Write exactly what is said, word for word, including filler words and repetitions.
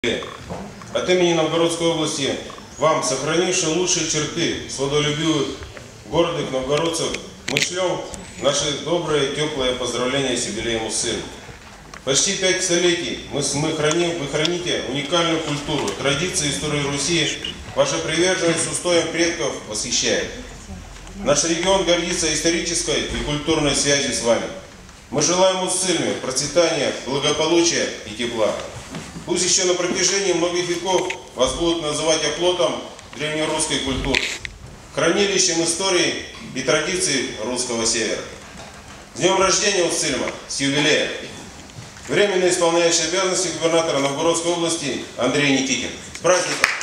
От имени Новгородской области вам, сохранившим лучшие черты свободолюбивых, гордых новгородцев, мы шлем наши добрые, теплые поздравления с юбилеем Уссурии. Почти пять столетий мы, мы храним, вы храните уникальную культуру, традиции истории Руси. Ваша приверженность устоям предков восхищает. Наш регион гордится исторической и культурной связью с вами. Мы желаем Уссурии процветания, благополучия и тепла. Пусть еще на протяжении многих веков вас будут называть оплотом древнерусской культуры, хранилищем истории и традиций русского севера. С днем рождения, Уссурия, с юбилеем! Временно исполняющий обязанности губернатора Новгородской области Андрей Никитин. С праздником!